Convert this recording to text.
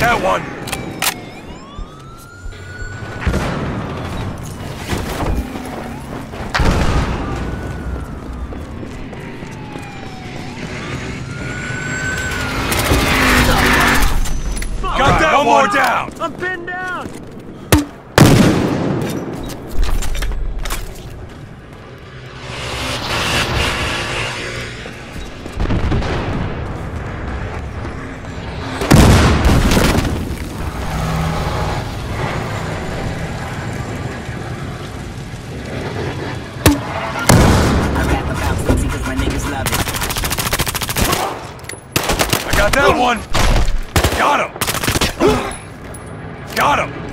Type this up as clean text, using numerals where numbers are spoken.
that one! Got that one! More down! I'm pinned down! I got that one! Got him! Got him!